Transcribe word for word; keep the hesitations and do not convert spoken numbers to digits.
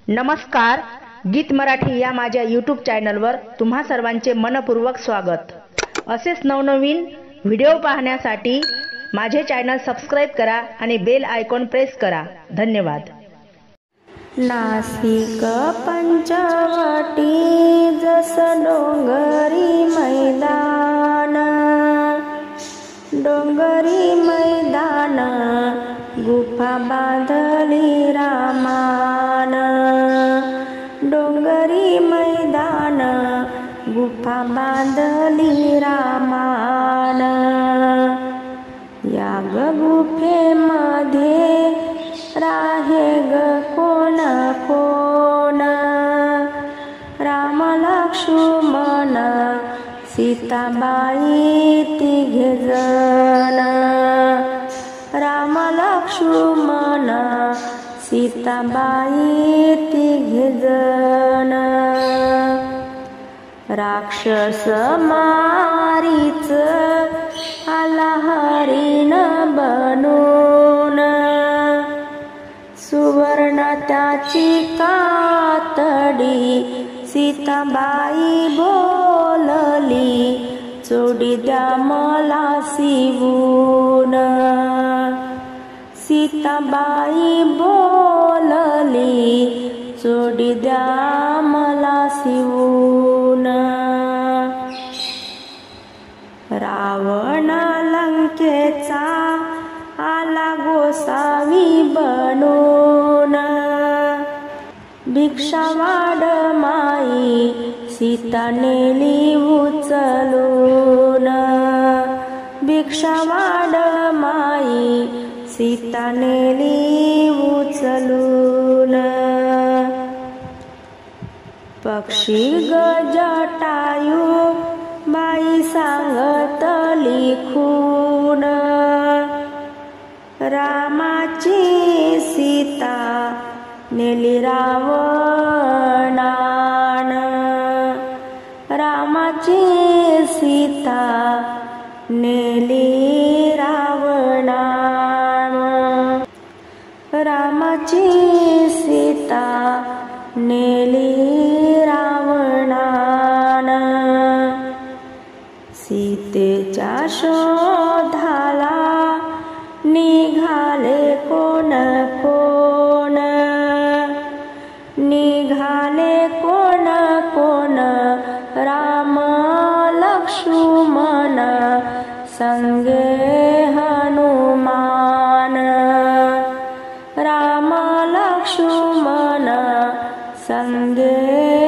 नमस्कार, गीत मराठी या माझ्या यूट्यूब चॅनलवर तुम्हा सर्वांचे मनपूर्वक स्वागत। असेच नवनवीन व्हिडिओ पाहण्यासाठी माझे चॅनल सबस्क्राइब करा आणि बेल आयकॉन प्रेस करा। धन्यवाद। नाशिक पंचवटी जस डोंगरी मैदान, डोंगरी मैदान गुफा बांधली रामान, डोंगरी मैदान गुफा बांधली रामान। या गुफेमध्ये राहे ग कोण कोण, राम लक्ष्मण सीताबाई तिघे जण, राम लक्ष्मण सीताबाई तिघे जण। राक्षस मारीच आला हरिण बनून, सुवर्ण त्याची कातडी सीताबाई बोलली, चोडी द्या मला शिवून। सीताबाई बोलली, चोडी द्या मला शिवून। रावण लंकेचा आला गोसावी बनून, भिक्षा वाढ माई सीता नेली उचलून, भिक्षा वाढ माई सीता नेली उचलून। पक्षी गजटायू बाई सांगतली खून, रामाची सीता नेली रावणान, रामाची सीता नेली रावणान, रामाची सीता नेली रावणान। सीतेच्या शोधाला निघाले कोण कोण, निघाले कोण कोण राम लक्ष्मण संगे हनुमान, राम लक्ष्मण संगे